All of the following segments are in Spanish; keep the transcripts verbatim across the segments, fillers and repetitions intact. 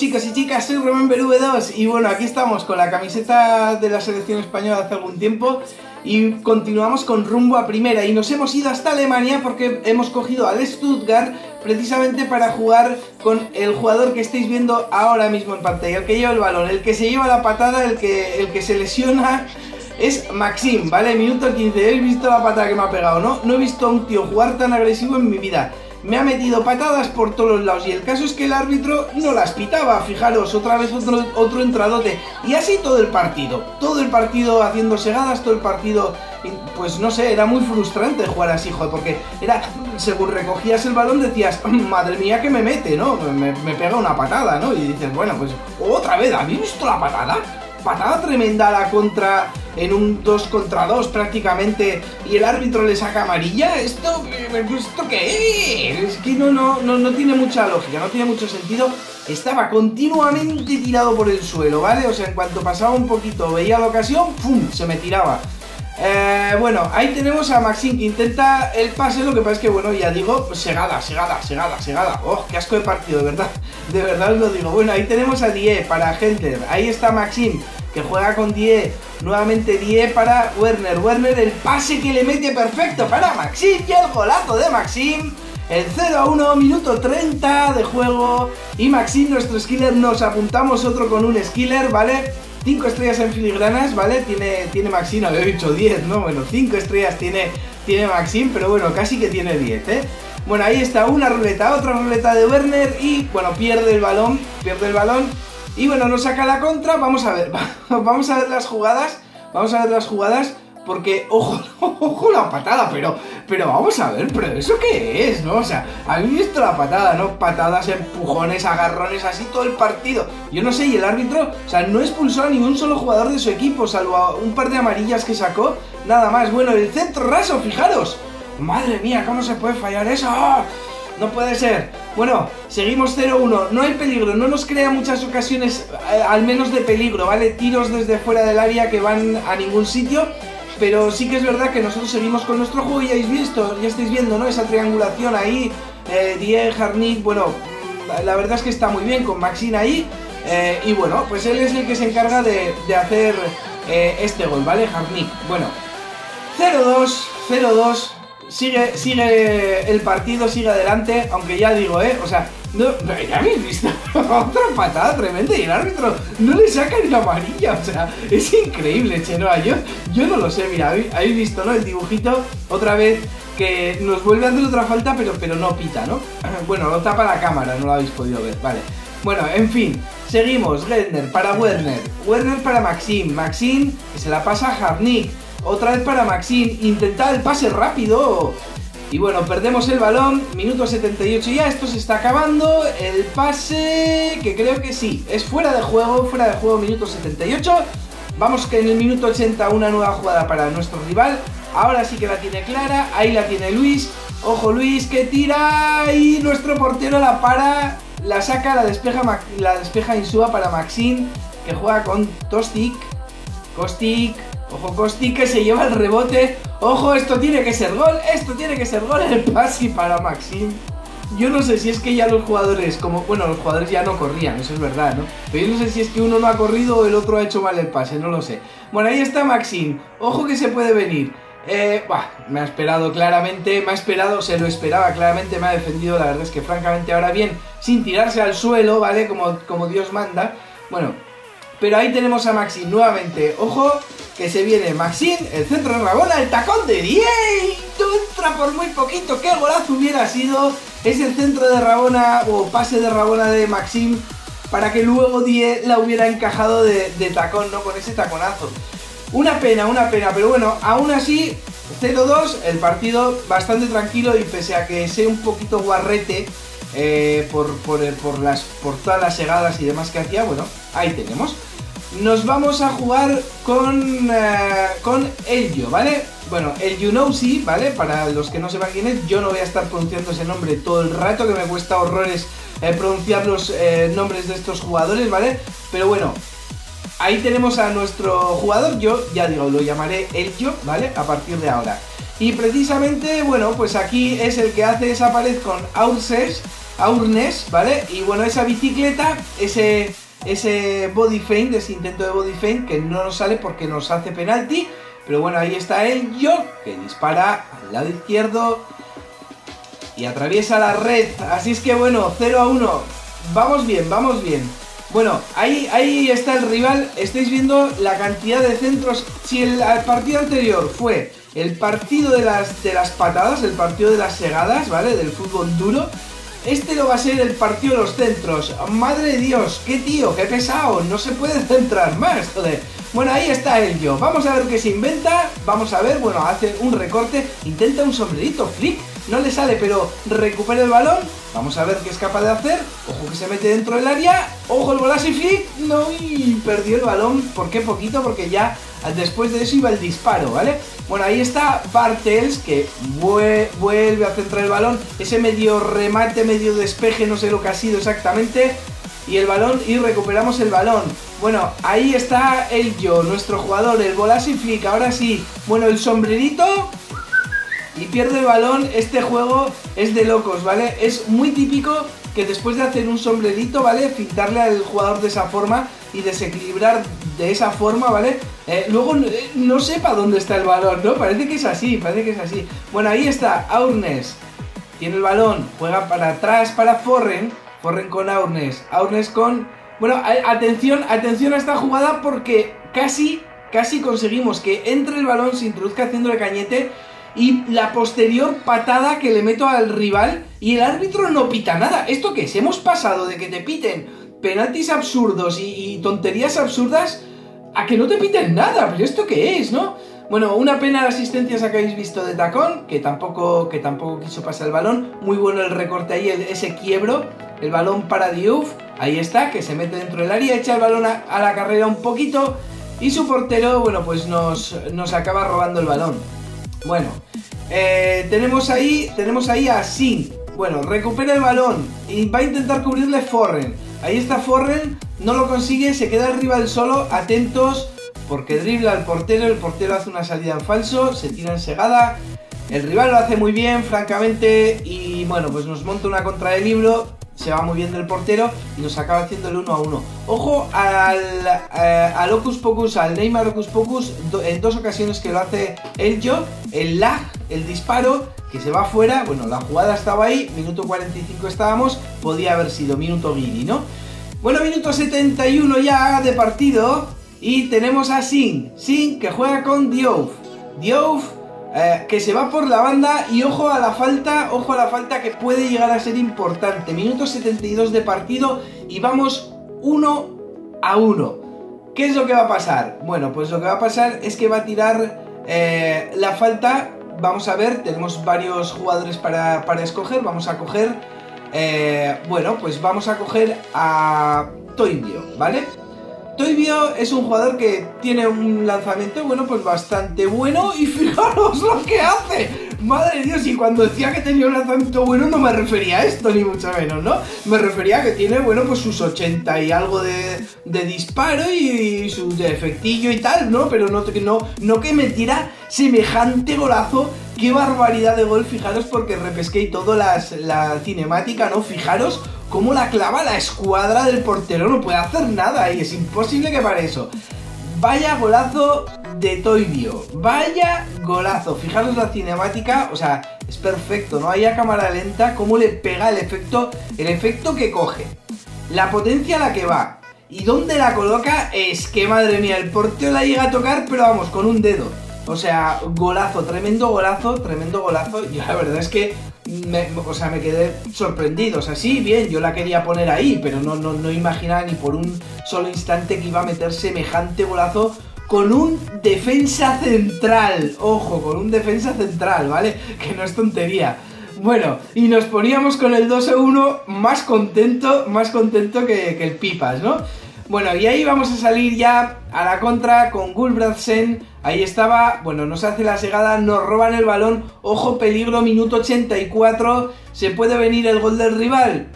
chicos y chicas, soy Remember V dos y bueno, aquí estamos con la camiseta de la selección española hace algún tiempo y continuamos con rumbo a primera y nos hemos ido hasta Alemania porque hemos cogido al Stuttgart precisamente para jugar con el jugador que estáis viendo ahora mismo en pantalla, el que lleva el balón, el que se lleva la patada, el que, el que se lesiona. Es Maxim, ¿vale? Minuto quince, ¿habéis visto la patada que me ha pegado? No, no he visto a un tío jugar tan agresivo en mi vida. Me ha metido patadas por todos los lados y el caso es que el árbitro no las pitaba. Fijaros, otra vez otro, otro entradote. Y así todo el partido. Todo el partido haciendo segadas, todo el partido... Pues no sé, era muy frustrante jugar así, joder, porque era... Según recogías el balón decías, madre mía que me mete, ¿no? Me, me pega una patada, ¿no? Y dices, bueno, pues otra vez, ¿habéis visto la patada? Patada tremenda a la contra en un dos contra dos prácticamente y el árbitro le saca amarilla. ¿Esto, esto qué es? Es que no, no, no, no tiene mucha lógica, no tiene mucho sentido. Estaba continuamente tirado por el suelo, ¿vale? O sea, en cuanto pasaba un poquito, veía la ocasión, ¡pum!, se me tiraba. Eh, bueno, ahí tenemos a Maxim que intenta el pase, lo que pasa es que, bueno, ya digo, pues segada, segada, segada, segada. ¡Oh, qué asco de partido, de verdad! De verdad os lo digo. Bueno, ahí tenemos a Die para Henter. Ahí está Maxim, que juega con Die. Nuevamente Die para Werner. Werner, el pase que le mete perfecto para Maxim y el golazo de Maxim. El cero a uno, minuto treinta de juego. Y Maxim, nuestro skiller, nos apuntamos otro con un skiller, ¿vale? cinco estrellas en filigranas, ¿vale? Tiene, tiene Maxim, había dicho diez, ¿no? Bueno, cinco estrellas tiene, tiene Maxim, pero bueno, casi que tiene diez, ¿eh? Bueno, ahí está una ruleta, otra ruleta de Werner y, bueno, pierde el balón, pierde el balón y, bueno, nos saca la contra. Vamos a ver, vamos a ver las jugadas, vamos a ver las jugadas porque, ojo, ojo la patada, pero, pero vamos a ver, pero ¿eso qué es, no? O sea, ¿habéis visto la patada, no? Patadas, empujones, agarrones, así todo el partido. Yo no sé, y el árbitro, o sea, no expulsó a ningún solo jugador de su equipo, salvo a un par de amarillas que sacó, nada más. Bueno, el centro raso, fijaros. Madre mía, ¿cómo se puede fallar eso? ¡Oh! No puede ser. Bueno, seguimos cero uno. No hay peligro, no nos crea muchas ocasiones, eh, al menos de peligro, ¿vale? Tiros desde fuera del área que van a ningún sitio. Pero sí que es verdad que nosotros seguimos con nuestro juego y ya habéis visto, ya estáis viendo, ¿no? Esa triangulación ahí, eh, Die, Harnik, bueno, la verdad es que está muy bien con Maxim ahí. Eh, y bueno, pues él es el que se encarga de, de hacer eh, este gol, ¿vale? Harnik. Bueno, cero dos, cero dos, sigue, sigue el partido, sigue adelante, aunque ya digo, ¿eh? O sea, no, ya habéis visto, otra patada tremenda y el árbitro no le saca ni la amarilla, o sea, es increíble, Chenoa, yo, yo no lo sé, mira, habéis, habéis visto, ¿no? El dibujito, otra vez, que nos vuelve a hacer otra falta, pero, pero no pita, ¿no? Bueno, lo tapa la cámara, no lo habéis podido ver, vale. Bueno, en fin, seguimos, Werner para Werner, Werner para Maxim, Maxim, que se la pasa a Harnik, otra vez para Maxim, intenta el pase rápido. Y bueno, perdemos el balón, minuto setenta y ocho ya, esto se está acabando, el pase, que creo que sí, es fuera de juego, fuera de juego, minuto setenta y ocho, vamos que en el minuto ochenta una nueva jugada para nuestro rival, ahora sí que la tiene clara, ahí la tiene Luis, ojo Luis que tira y nuestro portero la para, la saca, la despeja, la despeja Insúa para Maxim, que juega con Tostic, Kostic. Ojo Kostic que se lleva el rebote. Ojo, esto tiene que ser gol. Esto tiene que ser gol. El pase para Maxim. Yo no sé si es que ya los jugadores, como, bueno, los jugadores ya no corrían, eso es verdad, ¿no? Pero yo no sé si es que uno no ha corrido o el otro ha hecho mal el pase, no lo sé. Bueno, ahí está Maxim. Ojo que se puede venir. Eh, bah, me ha esperado claramente, me ha esperado, se lo esperaba claramente, me ha defendido, la verdad es que francamente ahora bien, sin tirarse al suelo, ¿vale? Como, como Dios manda. Bueno, pero ahí tenemos a Maxim nuevamente. Ojo, que se viene Maxim, el centro de Rabona, el tacón de Die. Entra por muy poquito, qué golazo hubiera sido. Es el centro de Rabona o pase de Rabona de Maxim para que luego Die la hubiera encajado de, de tacón, ¿no? Con ese taconazo. Una pena, una pena, pero bueno, aún así, cero dos, el partido bastante tranquilo y pese a que sea un poquito guarrete eh, por, por, por, las, por todas las segadas y demás que hacía, bueno, ahí tenemos. Nos vamos a jugar con, uh, con Elgio, ¿vale? Bueno, el Younossi, ¿vale? Para los que no sepan quién es, yo no voy a estar pronunciando ese nombre todo el rato, que me cuesta horrores eh, pronunciar los eh, nombres de estos jugadores, ¿vale? Pero bueno, ahí tenemos a nuestro jugador, yo ya digo, lo llamaré Elgio, ¿vale? A partir de ahora. Y precisamente, bueno, pues aquí es el que hace esa pared con Auxerre Aurnes, ¿vale? Y bueno, esa bicicleta, ese, ese body feint, ese intento de body feint que no nos sale porque nos hace penalti. Pero bueno, ahí está el yo, que dispara al lado izquierdo y atraviesa la red. Así es que bueno, cero a uno. Vamos bien, vamos bien. Bueno, ahí, ahí está el rival. Estáis viendo la cantidad de centros. Si el, el partido anterior fue el partido de las, de las patadas, el partido de las segadas, ¿vale? Del fútbol duro. Este lo va a ser el partido de los centros. Madre de Dios, qué tío, qué pesado. No se puede centrar más, joder. Bueno, ahí está el yo. Vamos a ver qué se inventa. Vamos a ver, bueno, hace un recorte. Intenta un sombrerito, flick. No le sale, pero recupera el balón. Vamos a ver qué es capaz de hacer. Ojo que se mete dentro del área. Ojo el golazo y flick. No, y perdió el balón. ¿Por qué poquito? Porque ya después de eso iba el disparo, ¿vale? Bueno, ahí está Bartels, que vuelve a centrar el balón. Ese medio remate, medio despeje, no sé lo que ha sido exactamente. Y el balón, y recuperamos el balón. Bueno, ahí está el yo, nuestro jugador, el golazo y flick. Ahora sí, bueno, el sombrerito y pierde el balón. Este juego es de locos, ¿vale? Es muy típico que después de hacer un sombrerito, ¿vale? Fintarle al jugador de esa forma y desequilibrar de esa forma, ¿vale? Eh, luego eh, no sepa dónde está el balón, ¿no? Parece que es así, parece que es así. Bueno, ahí está Aurnes. Tiene el balón, juega para atrás para Forren. Forren con Aurnes. Aurnes con... Bueno, atención, atención a esta jugada porque casi, casi conseguimos que entre el balón, se introduzca haciéndole cañete y la posterior patada que le meto al rival y el árbitro no pita nada. ¿Esto qué es? Hemos pasado de que te piten penaltis absurdos y, y tonterías absurdas a que no te piten nada. ¿Pero esto qué es, no? Bueno, una pena las asistencias que habéis visto de Tacón, que tampoco, que tampoco quiso pasar el balón. Muy bueno el recorte ahí, el, ese quiebro. El balón para Diouf, ahí está, que se mete dentro del área, echa el balón a, a la carrera un poquito y su portero, bueno, pues nos, nos acaba robando el balón. Bueno, eh, tenemos ahí tenemos ahí a Sin. Bueno, recupera el balón y va a intentar cubrirle Forren. Ahí está Forren, no lo consigue, se queda el rival solo, atentos, porque dribla al portero, el portero hace una salida en falso, se tira en segada. El rival lo hace muy bien, francamente, y bueno, pues nos monta una contra de libro. Se va muy bien del portero y nos acaba haciendo el uno a uno. Ojo al, eh, al Hocus Pocus, al Neymar Hocus Pocus, do, en dos ocasiones que lo hace el yo, el lag, el disparo, que se va fuera. Bueno, la jugada estaba ahí, minuto cuarenta y cinco estábamos, podía haber sido minuto guiri, ¿no? Bueno, minuto setenta y uno ya de partido y tenemos a Sin, Sin que juega con Diouf, Diouf Eh, que se va por la banda y ojo a la falta, ojo a la falta que puede llegar a ser importante. Minuto setenta y dos de partido y vamos uno a uno. ¿Qué es lo que va a pasar? Bueno, pues lo que va a pasar es que va a tirar eh, la falta. Vamos a ver, tenemos varios jugadores para, para escoger. Vamos a coger, eh, bueno, pues vamos a coger a Toibio, ¿vale? Toibio es un jugador que tiene un lanzamiento, bueno, pues bastante bueno. Y fijaros lo que hace. Madre de Dios, y cuando decía que tenía un lanzamiento bueno no me refería a esto, ni mucho menos, ¿no? Me refería a que tiene, bueno, pues sus ochenta y algo de, de disparo y, y su de efectillo y tal, ¿no? Pero no, no, no que me tira semejante golazo. ¡Qué barbaridad de gol! Fijaros, porque repesqué y todo las, la cinemática, ¿no? Fijaros cómo la clava la escuadra del portero, no puede hacer nada y es imposible que para eso. Vaya golazo de Toibio, vaya golazo. Fijaros la cinemática, o sea, es perfecto, ¿no? Ahí a cámara lenta, cómo le pega el efecto, el efecto que coge, la potencia a la que va y dónde la coloca. Es que, madre mía, el portero la llega a tocar, pero vamos, con un dedo. O sea, golazo, tremendo golazo, tremendo golazo. Yo la verdad es que me, o sea, me quedé sorprendido. O sea, sí, bien, yo la quería poner ahí, pero no, no, no imaginaba ni por un solo instante que iba a meter semejante golazo con un defensa central. Ojo, con un defensa central, ¿vale? Que no es tontería. Bueno, y nos poníamos con el dos a uno más contento, más contento que, que el Pipas, ¿no? Bueno, y ahí vamos a salir ya a la contra con Gulbrandsen. Ahí estaba, bueno, nos hace la segada, nos roban el balón. Ojo, peligro, minuto ochenta y cuatro. ¿Se puede venir el gol del rival?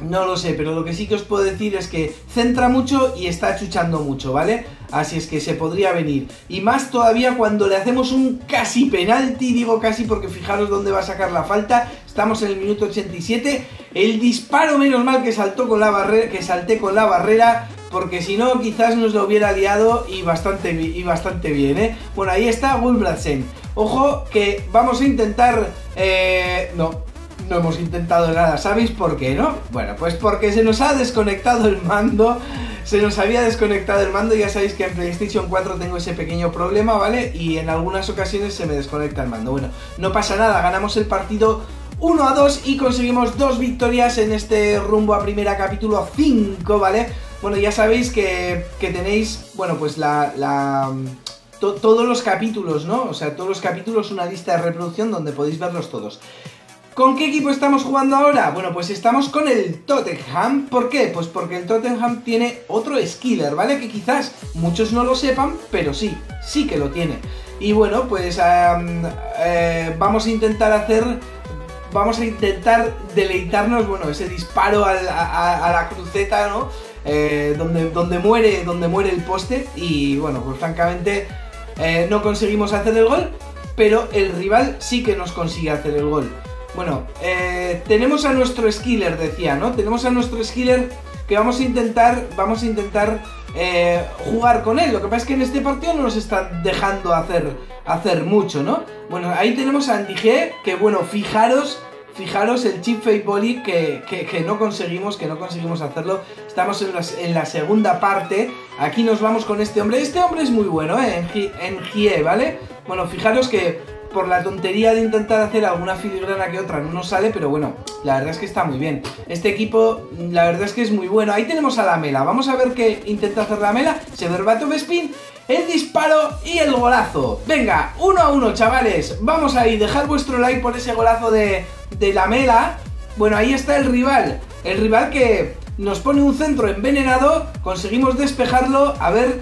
No lo sé, pero lo que sí que os puedo decir es que centra mucho y está chuchando mucho, ¿vale? Así es que se podría venir. Y más todavía cuando le hacemos un casi penalti, digo casi porque fijaros dónde va a sacar la falta. Estamos en el minuto ochenta y siete. El disparo, menos mal que saltó con la barrera, que salté con la barrera, porque si no quizás nos lo hubiera liado y bastante, y bastante bien, ¿eh? Bueno, ahí está Gulbrandsen. Ojo que vamos a intentar... Eh, no... No hemos intentado nada, ¿sabéis por qué, no? Bueno, pues porque se nos ha desconectado el mando. Se nos había desconectado el mando. Ya sabéis que en PlayStation cuatro tengo ese pequeño problema, ¿vale? Y en algunas ocasiones se me desconecta el mando. Bueno, no pasa nada, ganamos el partido uno a dos y conseguimos dos victorias en este rumbo a primera capítulo cinco, ¿vale? Bueno, ya sabéis que, que tenéis, bueno, pues la... la to, todos los capítulos, ¿no? O sea, todos los capítulos, una lista de reproducción donde podéis verlos todos. ¿Con qué equipo estamos jugando ahora? Bueno, pues estamos con el Tottenham. ¿Por qué? Pues porque el Tottenham tiene otro skiller, ¿vale? Que quizás muchos no lo sepan, pero sí, sí que lo tiene. Y bueno, pues um, eh, vamos a intentar hacer... Vamos a intentar deleitarnos, bueno, ese disparo al, a, a la cruceta, ¿no? Eh, donde, donde, muere, donde muere el poste. Y bueno, pues francamente eh, no conseguimos hacer el gol, pero el rival sí que nos consigue hacer el gol. Bueno, eh, tenemos a nuestro skiller, decía, ¿no? Tenemos a nuestro skiller que vamos a intentar, vamos a intentar eh, jugar con él. Lo que pasa es que en este partido no nos está dejando hacer, hacer mucho, ¿no? Bueno, ahí tenemos a Andy G, que bueno, fijaros, fijaros el chip fake volley que, que, que no conseguimos, que no conseguimos hacerlo. Estamos en la, en la segunda parte. Aquí nos vamos con este hombre. Este hombre es muy bueno, ¿eh? En G E, ¿vale? Bueno, fijaros que... por la tontería de intentar hacer alguna filigrana que otra no nos sale, pero bueno, la verdad es que está muy bien. Este equipo, la verdad es que es muy bueno. Ahí tenemos a la Mela, vamos a ver qué intenta hacer la Mela. Severbato Spin, el disparo y el golazo. Venga, uno a uno, chavales. Vamos ahí, dejad vuestro like por ese golazo de, de la Mela. Bueno, ahí está el rival, el rival que nos pone un centro envenenado. Conseguimos despejarlo, a ver...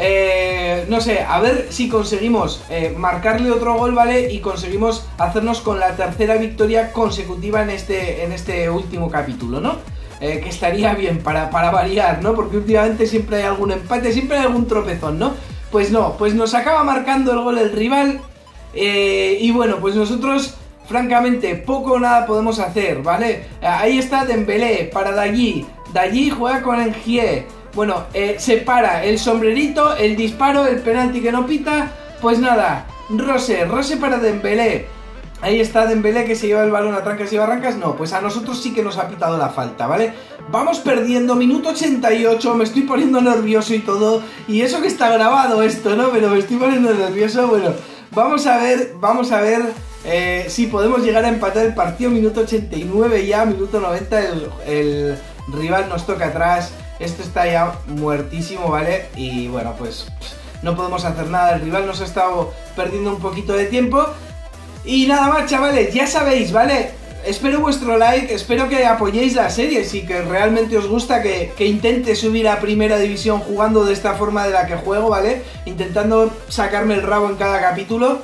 Eh, no sé, a ver si conseguimos eh, marcarle otro gol, ¿vale? Y conseguimos hacernos con la tercera victoria consecutiva en este, en este último capítulo, ¿no? Eh, que estaría bien para, para variar, ¿no? Porque últimamente siempre hay algún empate, siempre hay algún tropezón, ¿no? Pues no, pues nos acaba marcando el gol el rival. eh, Y bueno, pues nosotros... francamente, poco o nada podemos hacer, ¿vale? Ahí está Dembélé para Dallí. Dallí juega con Engie. Bueno, eh, se para el sombrerito, el disparo, el penalti que no pita. Pues nada, Rose, Rose para Dembélé. Ahí está Dembélé que se lleva el balón a trancas y barrancas. No, pues a nosotros sí que nos ha pitado la falta, ¿vale? Vamos perdiendo, minuto ochenta y ocho, me estoy poniendo nervioso y todo. Y eso que está grabado esto, ¿no? Pero me estoy poniendo nervioso. Bueno, vamos a ver, vamos a ver eh, si podemos llegar a empatar el partido. Minuto ochenta y nueve ya, minuto noventa, el, el rival nos toca atrás. Esto está ya muertísimo, ¿vale? Y bueno, pues no podemos hacer nada. El rival nos ha estado perdiendo un poquito de tiempo. Y nada más, chavales, ya sabéis, ¿vale? Espero vuestro like, espero que apoyéis la serie. Si que realmente os gusta que, que intente subir a primera división jugando de esta forma de la que juego, ¿vale? Intentando sacarme el rabo en cada capítulo.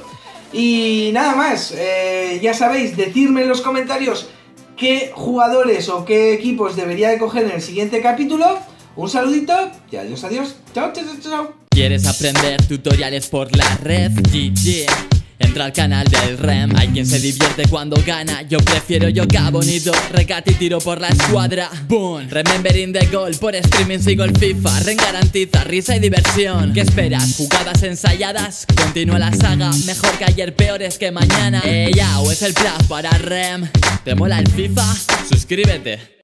Y nada más, eh, ya sabéis, decidme en los comentarios qué jugadores o qué equipos debería de coger en el siguiente capítulo. Un saludito y adiós, adiós. Chao, chao, chao, chao. ¿Quieres aprender tutoriales por la red? G G. Entra al canal del Rem. Hay quien se divierte cuando gana. Yo prefiero yoga bonito, recate y tiro por la escuadra. Boom, remembering the goal. Por streaming sigo el FIFA. Ren garantiza risa y diversión. ¿Qué esperas? ¿Jugadas ensayadas? Continúa la saga. Mejor que ayer, peores que mañana. Ella o es el plus para Rem. ¿Te mola el FIFA? Suscríbete.